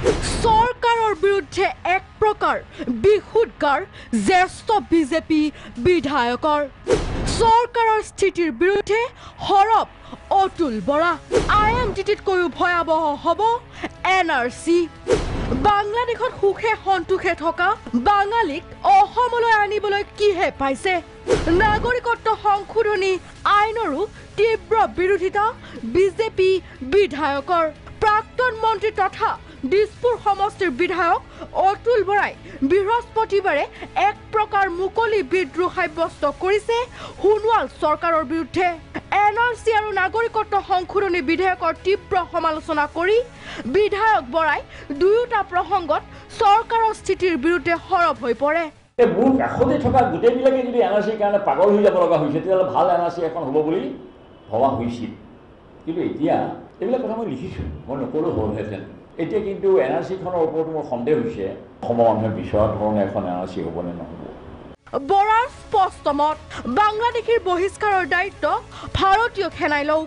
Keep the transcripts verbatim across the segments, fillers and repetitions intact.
চৰকাৰৰ বিৰুদ্ধে এক প্ৰকাৰ বিহুৎকাৰ জ্যেষ্ঠ বিজেপি বিধায়কৰ চৰকাৰৰ স্থিতিৰ বিৰুদ্ধে হৰব অতুল বৰা আই এম টিটিতকৈও ভয়াৱহ হ'ব এন আৰ চি বাংলাদেশত সুখে সন্তোষে থকা বাঙালীক অসমলৈ আনিবলৈ কিহে পাইছে নাগৰিকত্ব সংশোধনী আইনৰো তীব্ৰ বিৰোধিতা বিজেপি বিধায়কৰ প্ৰাক্তন মন্ত্ৰী তথা দিছপুৰ সমষ্টিৰ বিধায়ক অতুল বৰাই বৃহস্পতিবাৰে এক প্ৰকাৰ মুকলি বিদ্ৰোহ সাব্যস্ত কৰিছে সোণোৱাল চৰকাৰৰ বিৰুদ্ধে এন আৰ চি আৰু নাগৰিকত্ব সংশোধনী বিধেয়কৰ তীব্ৰ সমালোচনা কৰি বিধায়ক বৰাই দুয়োটা প্ৰসংগত চৰকাৰৰ স্থিতিৰ বিৰুদ্ধে সৰব হৈ পৰে মোৰ কাষতে থকা গোটেইবিলাকে যদি এন আৰ চিৰ কাৰণে পাগল হৈ যাব লগা হৈছে তেতিয়াহ'লে ভাল এন আৰ চি এখন হ'ব বুলি ভবা হৈছিল কিন্তু এতিয়া এইবিলাক কথা মই লিখিছোঁ মই নকলোঁ হ'লহেঁতেন এতিয়া কিন্তু এন আৰ চিখনৰ ওপৰতো মোৰ সন্দেহ হৈছে অসমৰ মানুহে বিচৰা ধৰণে এখন এন আৰ চি হ'ব নে নহ'ব বৰাৰ স্পষ্ট মত বাংলাদেশীৰ বহিষ্কাৰৰ দায়িত্ব ভাৰতীয় সেনাই লওক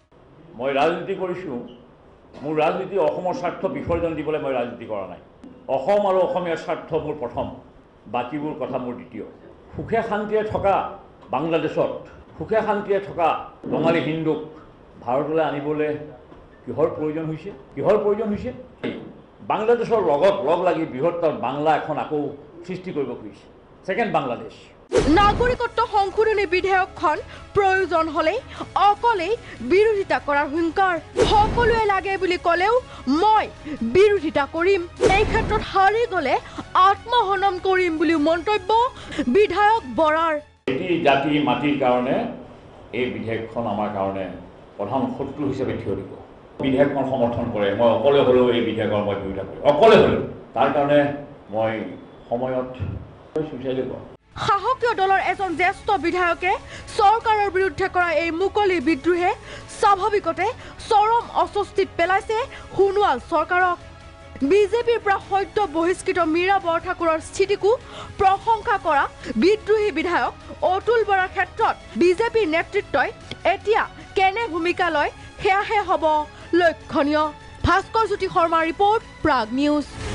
মই ৰাজনীতি কৰিছোঁ মোৰ ৰাজনীতি অসমৰ স্বাৰ্থ বিসৰ্জন দিবলৈ মই ৰাজনীতি কৰা নাই অসম আৰু অসমীয়াৰ স্বাৰ্থ মোৰ প্ৰথম বাকীবোৰ কথা মোৰ দ্বিতীয় সুখে শান্তিৰে থকা বাংলাদেশত সুখে শান্তিৰে থকা বঙালী হিন্দুক ভাৰতলৈ আনিবলৈ কিহৰ প্ৰয়োজন হৈছে কিহৰ প্ৰয়োজন হৈছে বাংলাদেশৰ লগত লগ লাগি বৃহত্তৰ বাংলা এখন আকৌ সৃষ্টি কৰিব খুজিছে ছেকেণ্ড বাংলাদেশ নাগৰিকত্ব সংশোধনী বিধেয়কখন প্ৰয়োজন হ'লে অকলেই বিৰোধিতা কৰাৰ হুংকাৰ সকলোৱে লাগে বুলি ক'লেও মই বিৰোধিতা কৰিম এই ক্ষেত্ৰত হাৰি গ'লে আত্মহনন কৰিম বুলি মন্তব্য বিধায়ক বৰাৰ এটি জাতি মাটিৰ কাৰণে এই বিধেয়কখন আমাৰ কাৰণে প্ৰধান শত্ৰু হিচাপে থিয় দিব বিধেয়কখন সমৰ্থন কৰে মই অকলে হ'লেও এই বিধেয়কৰ মই বিৰোধিতা কৰিম অকলে হ'লেও তাৰ কাৰণে মই সময়ত চুইচাইড কৰোঁ সাহসীয় দলৰ এজন জ্যেষ্ঠ বিধায়কে চৰকাৰৰ বিৰুদ্ধে কৰা এই মুকলি বিদ্ৰোহে স্বাভাৱিকতে চৰম অস্বস্তিত পেলাইছে সোণোৱাল চৰকাৰক বিজেপিৰ পৰা সদ্য বহিষ্কৃত মীৰা বৰঠাকুৰৰ স্থিতিকো প্ৰশংসা কৰা বিদ্ৰোহী বিধায়ক অতুল বৰাৰ ক্ষেত্ৰত বিজেপিৰ নেতৃত্বই এতিয়া কেনে ভূমিকা লয় সেয়াহে হ'ব লক্ষণীয় ভাস্কৰ জ্যোতি শৰ্মাৰ ৰিপৰ্ট প্ৰাগ নিউজ।